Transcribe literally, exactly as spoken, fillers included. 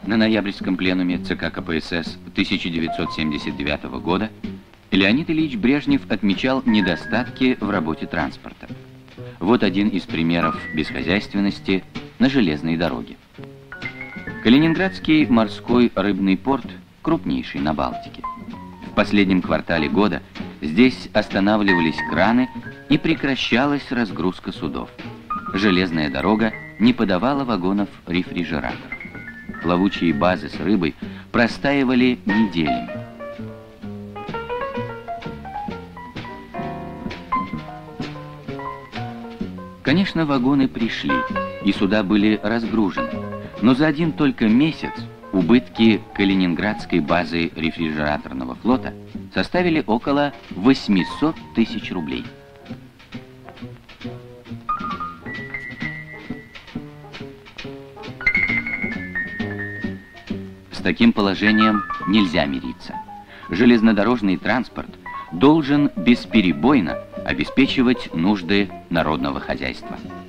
На ноябрьском пленуме ЦК КПСС тысяча девятьсот семьдесят девятого года Леонид Ильич Брежнев отмечал недостатки в работе транспорта. Вот один из примеров бесхозяйственности на железной дороге. Калининградский морской рыбный порт крупнейший на Балтике. В последнем квартале года здесь останавливались краны и прекращалась разгрузка судов. Железная дорога не подавала вагонов рефрижераторов. Плавучие базы с рыбой простаивали неделями. Конечно, вагоны пришли, и суда были разгружены, но за один только месяц убытки Калининградской базы рефрижераторного флота составили около восьмисот тысяч рублей. С таким положением нельзя мириться. Железнодорожный транспорт должен бесперебойно обеспечивать нужды народного хозяйства.